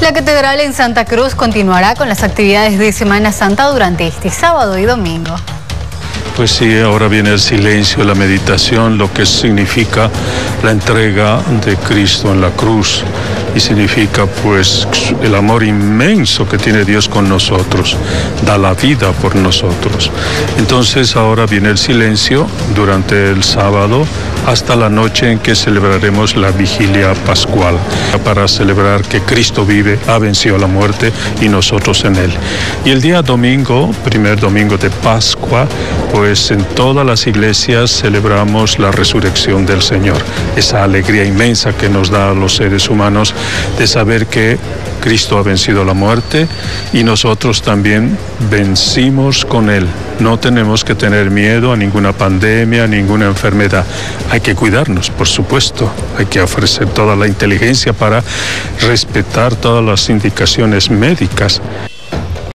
La catedral en Santa Cruz continuará con las actividades de Semana Santa durante este sábado y domingo. Pues sí, ahora viene el silencio, la meditación, lo que significa la entrega de Cristo en la cruz y significa pues el amor inmenso que tiene Dios con nosotros, da la vida por nosotros. Entonces ahora viene el silencio durante el sábado hasta la noche en que celebraremos la Vigilia Pascual, para celebrar que Cristo vive, ha vencido la muerte y nosotros en Él. Y el día domingo, primer domingo de Pascua, pues en todas las iglesias celebramos la resurrección del Señor, esa alegría inmensa que nos da a los seres humanos de saber que Cristo ha vencido la muerte y nosotros también vencimos con Él. No tenemos que tener miedo a ninguna pandemia, a ninguna enfermedad. Hay que cuidarnos, por supuesto. Hay que ofrecer toda la inteligencia para respetar todas las indicaciones médicas.